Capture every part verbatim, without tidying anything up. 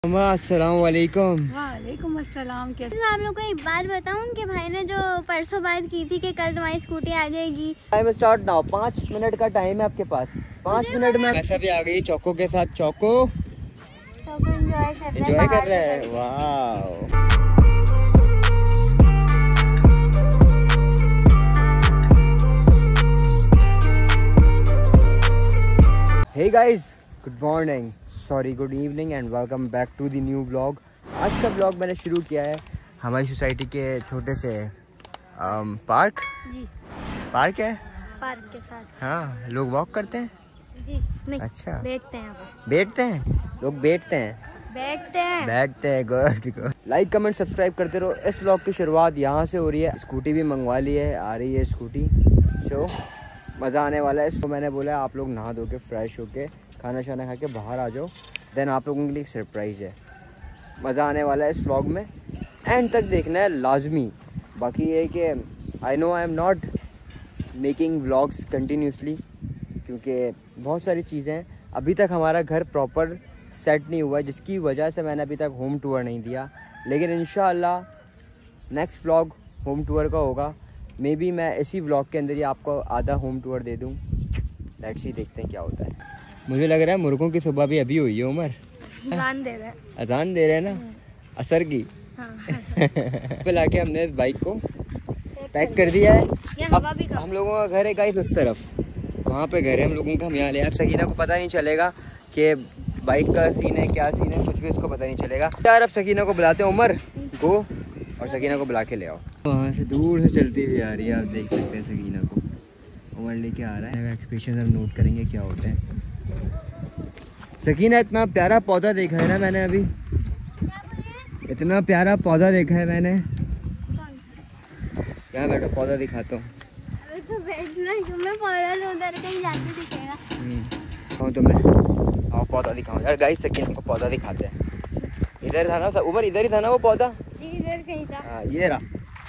अस्सलाम वालेकुम। वालेकुम अस्सलाम। कैसे? मैं आप लोग को एक बात बताऊं कि भाई ने जो परसों बात की थी कि कल तुम्हारी स्कूटी आ जाएगी। Time start now. पाँच मिनट का टाइम है आपके पास। पाँच मिनट में ऐसा भी आ गई चौको के साथ। चौको एंजॉय कर रहा है। वाह। Hey guys, good morning, sorry good evening and welcome back to the new blog. आज का ब्लॉग मैंने शुरू किया है हमारी सोसाइटी के छोटे से आम, पार्क जी पार्क है पार्क के साथ। हाँ, लोग वॉक करते हैं जी नहीं, अच्छा बैठते हैं यहाँ पर। बैठते हैं लोग बैठते हैं बैठते हैं बैठते हैं good good. Like comment subscribe करते रहो। इस ब्लॉग की शुरुआत यहाँ से हो रही है। स्कूटी भी मंगवा ली है, आ रही है स्कूटी। सो मज़ा आने वाला है। इसको मैंने बोला आप लोग नहा धो के फ्रेश होके खाना शाना खा के बाहर आ जाओ, देन आप लोगों के लिए एक सरप्राइज़ है। मज़ा आने वाला है इस व्लॉग में, एंड तक देखना है लाजमी। बाकी ये कि I know I am not making vlogs continuously, क्योंकि बहुत सारी चीज़ें हैं। अभी तक हमारा घर प्रॉपर सेट नहीं हुआ है, जिसकी वजह से मैंने अभी तक होम टूर नहीं दिया। लेकिन इंशाल्लाह नेक्स्ट व्लॉग होम टूर का होगा। मे बी मैं इसी व्लॉग के अंदर ही आपको आधा होम टूर दे दूँ। लेट्स सी, देखते हैं क्या होता है। मुझे लग रहा है मुर्गों की सुबह भी अभी हुई है। उमर अजान दे रहे हैं। अजान दे रहे हैं ना, असर की। हाँ। पे लाके हमने इस बाइक को पैक कर दिया है। अब हवा भी कम। हम लोगों का घर है गाइस उस तरफ, वहाँ पे घर है हम लोगों का। हम यहाँ ले आए। सकीना को पता नहीं चलेगा कि बाइक का सीन है, क्या सीन है, कुछ भी उसको पता नहीं चलेगा। यार अब सकीना को बुलाते हैं। उमर को और सकीना को बुला के ले आओ। वहाँ से दूर से चलती हुई आ रही है, आप देख सकते हैं सकीना को। उमर लेके आ रहा है। एक्सप्रेशन हम नोट करेंगे क्या होता है। सकीना, इतना प्यारा पौधा देखा है ना मैंने अभी, इतना प्यारा पौधा देखा है मैंने। यहाँ बैठो, पौधा दिखाता हूँ। अभी तो बैठना है, तुम्हें पौधा तो उधर कहीं जाते दिखेगा। हाँ तुम्हें आओ पौधा दिखाऊँ यार। गाइस सकीना को पौधा दिखाते हैं। इधर था ना उमर, इधर ही था ना वो पौधा। जी इधर कहीं था। हाँ ये रहा।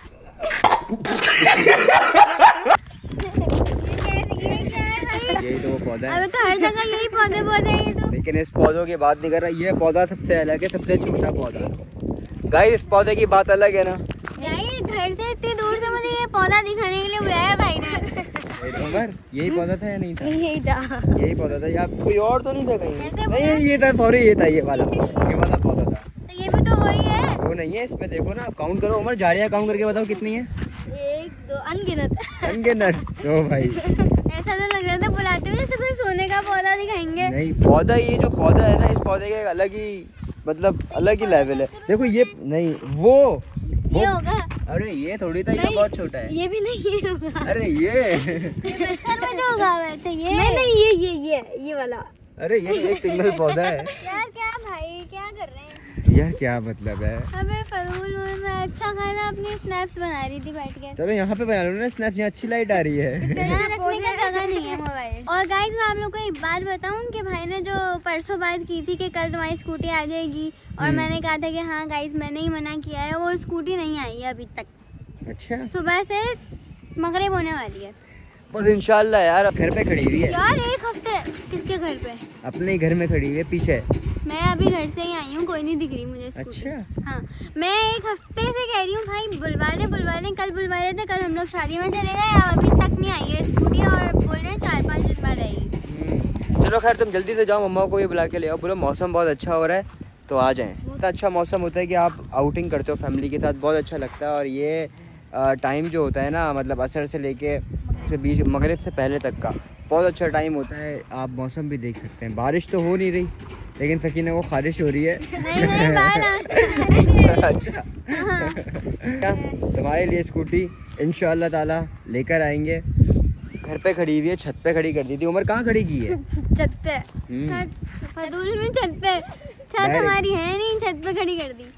यही तो वो पौधा है। अबे तो हर जगह यही पौधे पौधे हैं तो। लेकिन इस पौधों की बात नहीं कर रहा। ये पौधा सबसे अलग है, सबसे छोटा पौधा। गाइस इस पौधे की बात अलग है ना। यही घर से इतनी दूर से मुझे ये पौधा दिखाने के लिए बुलाया भाई ने। उमर यही पौधा था या नहीं था? यही था। यही पौधा था या कोई और तो नहीं था कहीं? नहीं ये था, सॉरी ये था, ये वाला ये वाला पौधा था। तो ये भी तो वही है। वो नहीं है, इसमें देखो ना, काउंट करो उमर, झाड़ियाँ काउंट करके बताओ कितनी है। एक दो अनगिनत। अनगिनत। ओ भाई ऐसा तो लग रहा था बुलाते हुए जैसे कोई सोने का पौधा दिखाएंगे। नहीं, पौधा, ये जो पौधा है ना, इस पौधे का अलग ही मतलब अलग ही लेवल है। देखो ये नहीं, वो ये होगा। अरे ये थोड़ी था, ये बहुत छोटा है। ये भी नहीं, ये होगा। अरे ये सर में जो होगा अच्छा ये नहीं नहीं ये ये ये ये वाला। अरे ये एक सिंगल पौधा है यार। क्या भाई क्या कर रहे हैं यार, क्या मतलब है? अबे फजूल में मैं अच्छा खाना अपनी स्नैप्स बना रही थी बैठ के। चलो यहाँ पे बना लो ना स्नैप, यहाँ अच्छी लाइट आ रही है। यहाँ रखने का जगह नहीं है मोबाइल। और गाइस मैं आप लोग को एक बात बताऊं कि भाई ने जो परसों बात की थी कि कल तुम्हारी स्कूटी आ जाएगी, और मैंने कहा था कि हाँ गाइस मैंने ही मना किया है, वो स्कूटी नहीं आई है अभी तक। अच्छा, सुबह से मगरिब होने वाली है। बस इंशाल्लाह यार। अब घर पे खड़ी हुई है यार एक हफ्ते। किसके घर पे? अपने घर में खड़ी हुई है पीछे। मैं अभी घर से ही आई हूँ, कोई नहीं दिख रही मुझे स्कूटी। अच्छा हाँ, मैं एक हफ्ते से कह रही हूँ भाई बुलवा ले बुलवा ले। कल बुलवा रहे थे, कल हम लोग शादी में चले गए, अभी तक नहीं आई है स्कूटी, और बोल रहे हैं चार पाँच दिन बाद आएगी। चलो खैर, तुम जल्दी से जाओ, मम्मा को ये बुला के ले आओ। बोलो मौसम बहुत अच्छा हो रहा है तो आ जाएं। इतना अच्छा मौसम होता है कि आप आउटिंग करते हो फैमिली के साथ, बहुत अच्छा लगता है। और ये टाइम जो होता है ना, मतलब असर से लेके से बीच मगरिब से पहले तक का बहुत अच्छा टाइम होता है। आप मौसम भी देख सकते हैं। बारिश तो हो नहीं रही, लेकिन सकीना को खारिश हो रही है। नहीं नहीं बाल अच्छा क्या तुम्हारे लिए स्कूटी इंशाल्लाह ताला लेकर आएंगे। घर पे खड़ी हुई है, छत पे खड़ी कर दी थी। उमर कहाँ खड़ी की है? छत पे। छत फजूल में छत पे। छत हमारी है नहीं, छत पे खड़ी कर दी।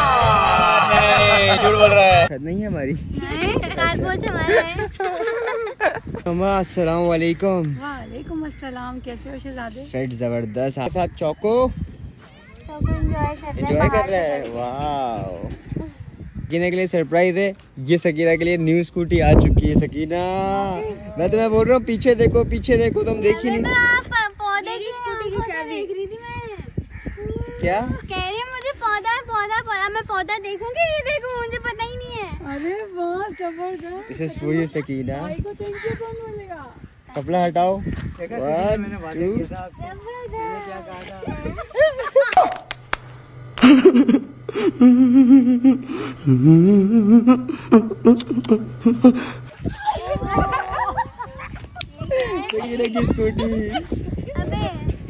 झूठ बोल रहा है। छत नहीं है हमारी, कारपोच हमारा है। अस्सलाम वालेकुम। वालेकुम अस्सलाम। कैसे हो शहजादे? फिट जबरदस्त। आपके साथ चौको एंजॉय एंजॉय कर रहा है। वाह, सकीना के लिए सरप्राइज है। ये सकीना के लिए न्यू स्कूटी आ चुकी है। सकीना मैं तुम्हें बोल रहा हूँ, पीछे देखो पीछे देखो, तुम देखी नहीं। पौधे की स्कूटी की चाबी देख रही थी मैं। क्या कह रही पौधा है, पौधा पौधा मैं पौधा देखूंगी, ये देखो मुझे पता ही नहीं है। अरे वाह जबरदस्त। This is for you Sakina. भाई को थैंक यू कौन बोलेगा? कपड़ा हटाओ। One two. की स्कूटी। अबे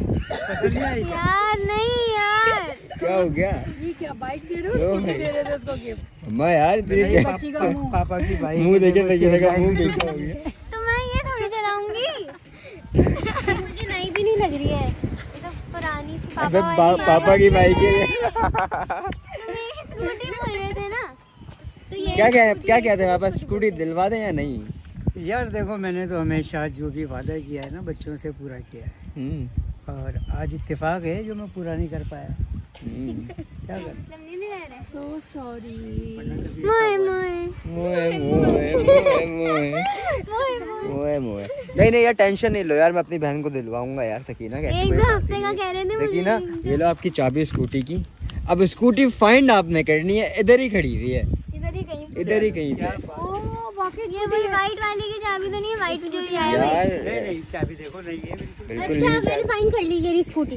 यार नहीं यार, क्या हो गया? ये क्या बाइक दे रहे हो? स्कूटी दे रहे थे उसको गिफ्ट। अम्मा यार तेरी क्या बच्ची का मुंह। पापा की बाइक मुंह देखे देखे का मुंह देखा हो गया। तो मैं ये थोड़ी चलाऊंगी। मुझे नई भी नहीं लग रही है, ये तो पुरानी सी अबे पापा पा, वाली पापा की बाइक है। तो मेरी स्कूटी बोल रहे थे ना, तो ये क्या क्या क्या कहते हैं वापस स्कूटी दिलवा दें या नहीं? यार देखो मैंने तो हमेशा जो भी वादा किया है ना बच्चों से पूरा किया है, हम्म और आज इत्तेफाक है जो मैं पूरा नहीं कर पाया। हम्म। क्या कर सो सॉरी। मोए मोए मोए मोए मोए मोए मोए मोए। नहीं नहीं यार टेंशन नहीं लो यार, मैं अपनी बहन को दिलवाऊंगा यार। सकीना कैसे एक दो हफ्ते का कह रहे थे मुझे। सकीना ये लो आपकी चाबी स्कूटी की। अब स्कूटी फाइंड आपने करनी है, इधर ही खड़ी हुई है, इधर ही कहीं। इधर ही कहीं पे। ये वही वाइट वाली की चाबी तो नहीं है, वाइट जो ये आया यार नहीं नहीं चाबी देखो नहीं है बिल्कुल। बिल्कुल अच्छा नहीं मैंने फाइंड कर ली ये स्कूटी।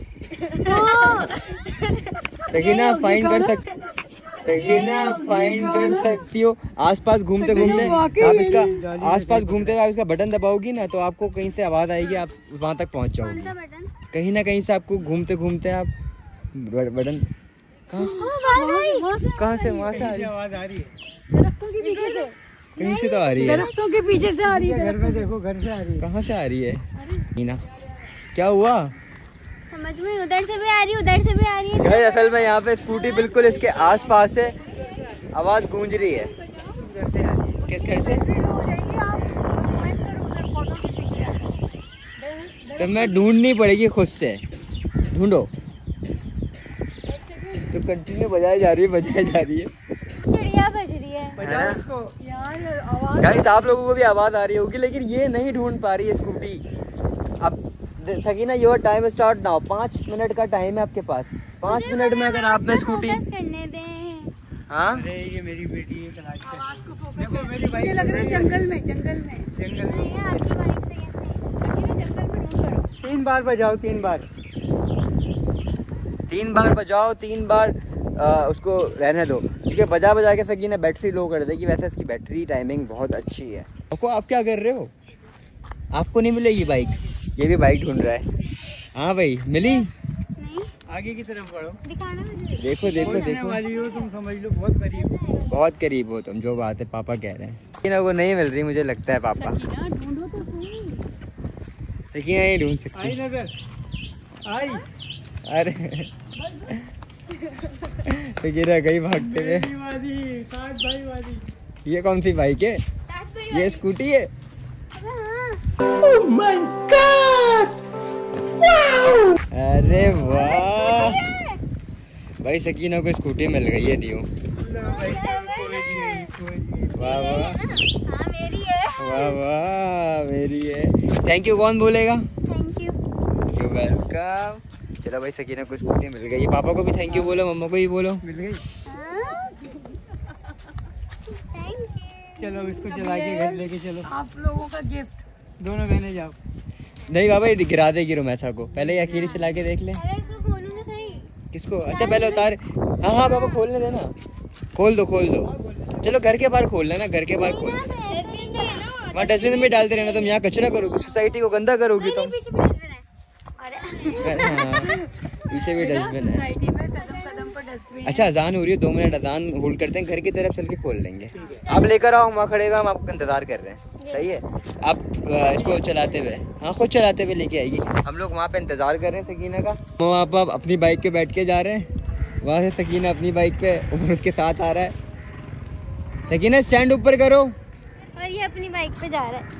सकीना फाइंड कर सकती सकीना फाइंड कर सकती हो। आसपास घूमते घूमते आप इसका आसपास घूमते हुए आप इसका बटन दबाओगी ना तो आपको कहीं से आवाज आएगी, आप वहां तक पहुंच कौन जाओगी। सा बटन? कहीं ना कहीं से आपको घूमते घूमते आप बटन कहाँ से ओ बात आई। कहाँ से वहाँ से आ रही है? आवाज आ रही है दरख्तों के पीछे से। कहीं से तो आ रही है। दरख्तों के पीछे से आ रही है। घर में देखो, घर से आ रही है। कहाँ से आ रही है? मीना क्या हुआ? समझ में, उधर से भी आ रही है, उधर से भी आ रही है। भाई असल में यहाँ पे स्कूटी बिल्कुल इसके आसपास से आवाज गूंज रही है। घर से आ रही है। किस घर से? तो मैं ढूंढनी पड़ेगी खुद से। ढूंढो। तो कंटिन्यू बजाई जा रही है बजाई जा रही है। चिड़िया बज रही है। बजाओ उसको। यार आवाज। गाइस आप लोगों को भी आवाज आ रही होगी, लेकिन ये नहीं ढूंढ पा रही है स्कूटी। अब Sakina your time start now. पाँच मिनट का टाइम है आपके पास। पाँच मिनट में अगर आपने स्कूटी करने दें। हाँ अरे ये मेरी बेटी है तलाश कर। आवाज को फोकस देखो मेरी कर। बाइक ये लग रहा है जंगल में, जंगल में। जंगल में। नहीं, आपकी बाइक से कैसे? सकीना जंगल में ढूंढ करो। तीन बार बजाओ, तीन बार तीन बार बजाओ, तीन बार आ, उसको रहने दो, ठीक है। बजा बजा के सकीना बैटरी लो कर देगी। वैसे इसकी बैटरी टाइमिंग बहुत अच्छी है। आपको आप क्या कर रहे हो? आपको नहीं मिलेगी बाइक। ये भी बाइक ढूंढ रहा है। हाँ भाई मिली? नहीं, आगे की तरफ बढ़ो। दिखाना मुझे। देखो देखो पहुंचने देखो, वाली हो तुम, समझ लो बहुत करीब हो। बहुत करीब हो तुम। जो बात है पापा कह रहे हैं, लेकिन वो नहीं मिल रही मुझे लगता है पापा। सकीना ढूंढो तो सही। देखिए नहीं ढूंढ आई सकती। नजर आई। अरे गिरा गई भागते हुए। मेरी वाली, साथ भाई वाली। ये कौन सी बाइक है? ये स्कूटी है। हाँ। अरे वाह भाई, सकीना को स्कूटी मिल गई है। दियो वाह वाह हाँ मेरी है। वाह वाह मेरी है। थैंक यू कौन बोलेगा? Thank you. You welcome. चलो भाई सकीना को स्कूटी मिल गई। पापा को भी थैंक यू बोलो, मम्मा को भी बोलो। मिल गई। Thank you. चलो इसको चला के घर लेके चलो। आप लोगों का गिफ्ट। दोनों बहनें जाओ। नहीं बाबा ये गिरा देगी रोमैथा को। पहले ये अकेले चला के देख ले। अरे इसको खोलूं तो सही। किसको? अच्छा पहले उतार। हाँ हाँ पापा खोलने देना। खोल दो खोल दो। चलो घर के बाहर खोल लेना, घर के बाहर खोल। डस्टबिन चाहिए ना। वहाँ डस्टबिन में डालते रहना। तुम यहाँ कचरा करोगी, सोसाइटी को गंदा करोगी नहीं, तुम। नहीं, पीछे भी डस्टबिन है। अरे हाँ, पीछे भी डस्टबिन है। सोसाइटी में कदम कदम पर डस्टबिन। अच्छा अजान हो रही है, दो मिनट अजान होल्ड करते हैं, घर की तरफ चल के खोल लेंगे। आप लेकर आओ, वहाँ खड़े हुए हम आपका इंतजार कर रहे हैं। सही है। आप अ, इसको चलाते हुए, हाँ खुद चलाते हुए लेके आइए। हम लोग वहाँ पे इंतजार कर रहे हैं सकीना का। वहाँ आप अपनी बाइक पे बैठ के जा रहे हैं, वहाँ से सकीना अपनी बाइक पे उमर उसके साथ आ रहा है। सकीना स्टैंड ऊपर करो। और ये अपनी बाइक पे जा रहा है।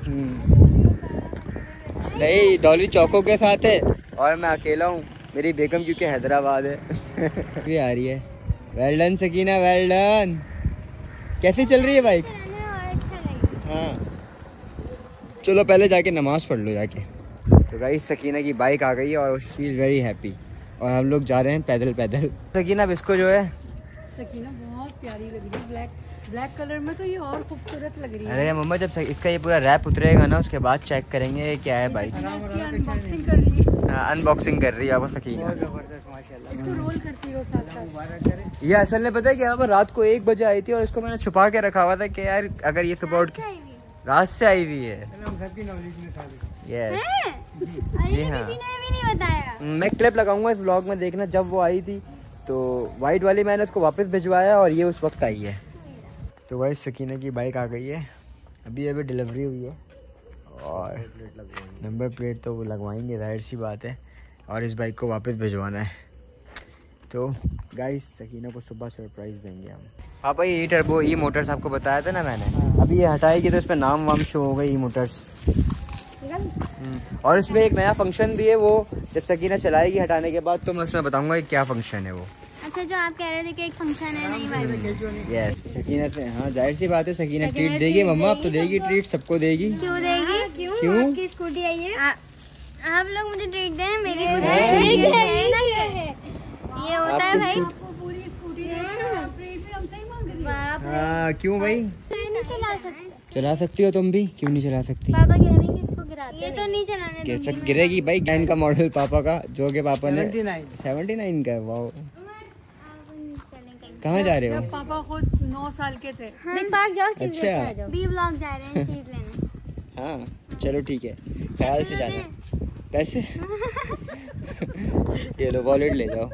नहीं डॉली चौको के साथ है और मैं अकेला हूँ। मेरी बेगम क्योंकि हैदराबाद है। भी आ रही है। Well done Sakina, well done. कैसी चल रही है बाइक? चलाने और अच्छा लगेगा। हाँ चलो पहले जाके नमाज पढ़ लो जाके। तो गाइस सकीना की बाइक आ गई है और शी इज़ वेरी हैप्पी। और हम लोग जा रहे हैं पैदल पैदल। सकीना अब इसको जो है, सकीना बहुत प्यारी लग रही है, ब्लैक ब्लैक कलर में तो ये और खूबसूरत लग रही है। अरे मम्मा जब इसका ये पूरा रैप उतरेगा ना उसके बाद चेक करेंगे क्या है बाइक। अनबॉक्सिंग कर रही है, अनबॉक्सिंग कर रही है अब सकीना। इसको रोल करती हो साथ साथ। ये असल में पता है क्या, रात को एक बजे आई थी और इसको मैंने छुपा के रखा हुआ था कि यार अगर ये सुबह उठ के रात से आई हुई है। यस जी हाँ, नहीं बताया। मैं क्लिप लगाऊंगा इस व्लॉग में, देखना जब वो आई थी तो वाइट वाली मैंने उसको वापस भिजवाया और ये उस वक्त आई है। तो वही सकीना की बाइक आ गई है, अभी अभी डिलीवरी हुई है और नंबर प्लेट तो वो लगवाएंगे, जाहिर सी बात है, और इस बाइक को वापस भिजवाना है। तो गाइस सकीना को सुबह सरप्राइज देंगे हम। पापा ये ई टर्बो ई मोटर्स आपको बताया था ना मैंने, अभी ये हटाएगी तो इस पर नाम वाम शो होगा ई मोटर्स। और इसमें एक नया फंक्शन भी है, वो जब सकीना चलाएगी हटाने के बाद तो मैं उसमें बताऊंगा क्या फंक्शन है वो। अच्छा, जो आप कह रहे थे कि एक फंक्शन है नई वाली। यस सकीना से, हाँ जाहिर सी बात है सकीना ट्रीट देगी मम्मा, अब तो देगी ट्रीट, सबको देगी। क्यों देगी? क्यों? क्यों? आपकी स्कूटी आई है, आप लोग मुझे ट्रीट दें, मेरी ये होता है भाई। पूरी स्कूटी ट्रीट भी हमसे ही मांग रही है। हाँ क्यों भाई? नहीं चला सकती। चला सकती हो तुम भी, क्यों नहीं चला सकती? पापा कह रहे हैं कि इसको गिराते ये तो नहीं चलाने कैसे गिरेगी भाई? गैन का मॉडल पापा का, जो कि पापा ने उन्यासी सेवेंटी नाइन का। वाओ, कहाँ जा रहे हो? जब पापा खुद नौ साल के थे। पार्क जाओ, चीज अच्छा। लेके आ जाओ। बी ब्लॉक जा रहे हैं चीज लेने। हाँ चलो ठीक है, ख्याल से जाना। पैसे ये लो, वॉलेट ले जाओ।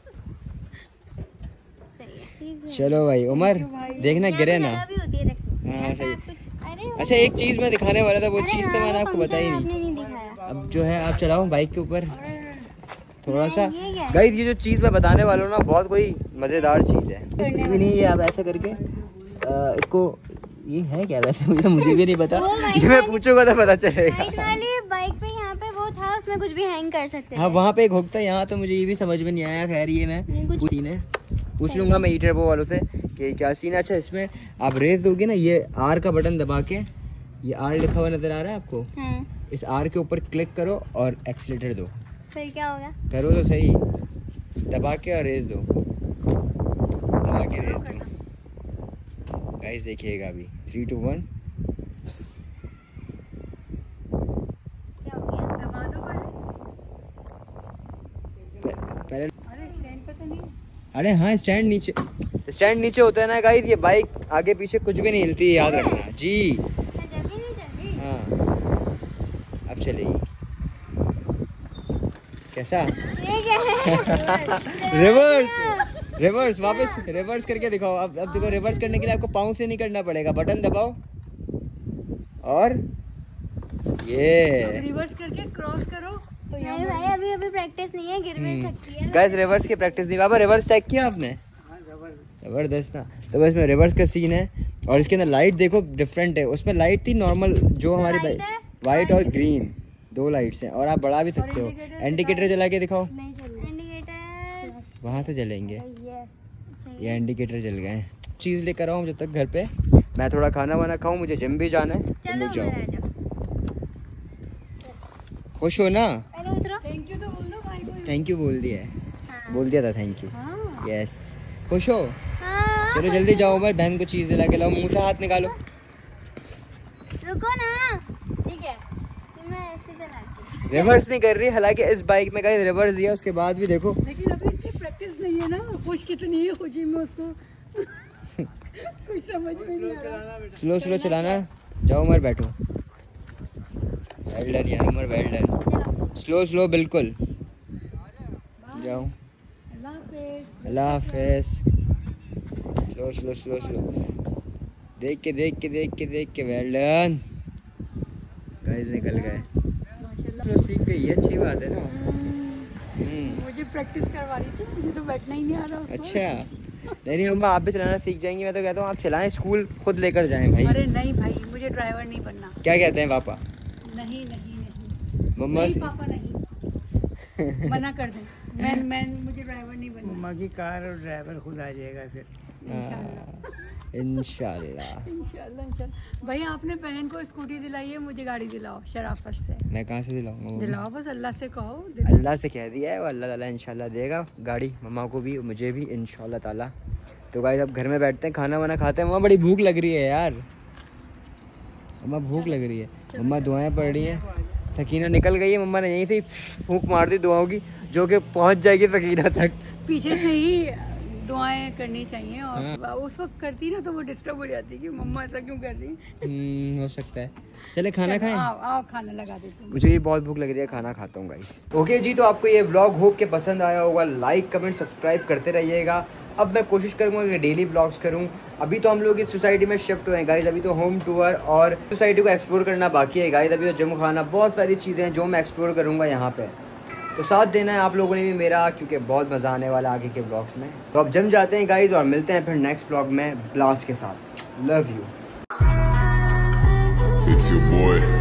चलो भाई उमर, देखना गिरे ना। हाँ सही। अच्छा एक चीज मैं दिखाने वाला था, वो चीज तो मैंने आपको बताई नहीं। अब जो है आप चलाओ बाइक के ऊपर थोड़ा सा। गाइस ये जो चीज मैं बताने वाला हूँ ना, बहुत कोई मजेदार चीज है। भी नहीं है, आप ऐसे करके आ, इसको, ये है क्या वैसे मुझे मुझे भी नहीं पता, ये मैं पूछूंगा तो पता चलेगा। बाइक पे यहाँ पे वो था, उसमें कुछ भी हैंग कर सकते थे। हाँ वहाँ पे एक हुक था, यहाँ तो मुझे ये भी समझ में नहीं आया। खैर ये मैं सीन है, पूछ लूंगा मैं ई टर्बो वालों से कि क्या सीन है। अच्छा इसमें आप रेस दोगे ना, ये आर का बटन दबा के, ये आर लिखा हुआ नजर आ रहा है आपको, हाँ। इस आर के ऊपर क्लिक करो और एक्सीलेटर दो। फिर क्या होगा? करो तो सही, दबा के और रेस दो, दबा के रेस दो। गाइस देखिएगा अभी, थ्री टू वन। क्या हो गया? दबा दो पहले। अरे स्टैंड पे तो नहीं। अरे हाँ स्टैंड नीचे, स्टैंड नीचे होता है ना गाइस। ये बाइक आगे पीछे कुछ भी नहीं हिलती, याद रखना जी। अच्छा जब भी नहीं चल रही। हाँ अब चलेगी। कैसा? ये क्या है? रिवर्स, रिवर्स वापस रिवर्स करके दिखाओ। अब अब देखो, रिवर्स करने के लिए आपको पाँव से नहीं करना पड़ेगा, बटन दबाओ और ये रिवर्स करके क्रॉस करो तो नहीं भाई, अभी अभी प्रैक्टिस नहीं है, गिर भी सकती है। गाइस रिवर्स की प्रैक्टिस नहीं। बाबा रिवर्स चेक किया आपने? जबरदस्त ना। तो बस इसमें रिवर्स का सीन है और इसके अंदर लाइट देखो डिफरेंट है। उसमें लाइट थी नॉर्मल जो हमारी वाइट और ग्रीन, दो लाइट्स हैं और आप बढ़ा भी सकते हो। इंडिकेटर जला के दिखाओ। नहीं चल रहा इंडिकेटर, वहाँ तो जलेंगे, ये ये इंडिकेटर जल गए। चीज़ लेकर आऊँ जब तक घर पे, मैं थोड़ा खाना वाना खाऊँ, मुझे जिम भी जाना है। तुम लोग जाओ। खुश हो ना? अरे उतरो। थैंक यू तो बोल दो भाई को। थैंक यू बोल दिया है, हाँ। बोल दिया था थैंक यू। हाँ। यस खुश हो? हाँ, चलो जल्दी जाओ भाई, बहन को चीज़ दिला के लाओ। मुँह से हाथ निकालो। रुको ना, ठीक है मैं ऐसे चलाती हूँ। रिवर्स नहीं कर रही, हालांकि इस बाइक में कहीं रिवर्स दिया उसके बाद भी देखो। लेकिन अभी इसकी प्रैक्टिस नहीं है ना, खुश कितनी है खुशी में उसको कुछ समझ में नहीं आ रहा। स्लो स्लो चलाना। जाओ उमर बैठो। वेल डन यार Umar, well done. Slow slow बिल्कुल जाओ। अल्लाह हाफिज़। अल्लाह हाफिज़। स्लो स्लो स्लो स्लो, देख के देख के देख के देख के वेल डन। गाइस निकल गए, माशाल्लाह सीख गई, अच्छी बात है ना। मुझे प्रैक्टिस करवा रही थी, मुझे तो बैठना ही नहीं आ रहा उसको। अच्छा नहीं नहीं मम्मा, आप भी चलाना सीख जाएंगी। मैं तो कहता हूँ आप चलाएं, स्कूल खुद लेकर जाएं भाई। अरे नहीं भाई, मुझे ड्राइवर नहीं बनना। क्या कहते हैं पापा? नहीं नहीं नहीं मम्मा नहीं पापा नहीं, मना कर दें। मैं मैं मुझे ड्राइवर नहीं बनना। मम्मा की कार और ड्राइवर खुद आ जाएगा फिर। इंशाल्लाह। इंशाल्लाह इंशाल्लाह इंशाल्लाह। भाई आपने बहन को स्कूटी दिलाई है, मुझे गाड़ी दिलाओ शराफत से। मैं कहाँ से दिलाऊंगा? दिलाओ बस, अल्लाह से कहो। अल्लाह से कह दिया है वो, अल्लाह ताला इंशाल्लाह देगा गाड़ी, मम्मा को भी मुझे भी इंशाल्लाह ताला। तो गाइस अब घर में बैठते हैं, खाना वाना खाते हैं। मम्मा बड़ी भूख लग रही है यार, मम्मा भूख लग रही है। मम्मा दुआएं पढ़ रही हैं, सकीना निकल गई है। मम्मा ने यहीं से फूंक मार दी दुआओं की, जो कि पहुंच जाएगी सकीना तक। पीछे से ही दुआएं करनी चाहिए, और हाँ। उस वक्त करती ना तो वो डिस्टर्ब हो जाती कि मम्मा ऐसा क्यों कर रही। हो सकता है। चले खाना खाएं? आओ आओ खाना लगा देते हैं। मुझे भी बहुत भूख लग रही है, खाना खाता हूँ गाइस। ओके जी, तो आपको ये व्लॉग होप के पसंद आया होगा। लाइक कमेंट सब्सक्राइब करते रहिएगा। अब मैं कोशिश करूँगा कि डेली व्लॉग्स करूँ। अभी तो हम लोग इस सोसाइटी में शिफ्ट हुए हैं गाइस, अभी तो होम टूर और सोसाइटी को एक्सप्लोर करना बाकी है गाइस। अभी तो जम खाना, बहुत सारी चीज़ें हैं जो मैं एक्सप्लोर करूँगा यहाँ पे। तो साथ देना है आप लोगों ने भी मेरा, क्योंकि बहुत मज़ा आने वाला आगे के व्लॉग्स में। तो अब जम जाते हैं गाइस और मिलते हैं फिर नेक्स्ट व्लॉग में ब्लास्ट के साथ। Love you. It's your boy.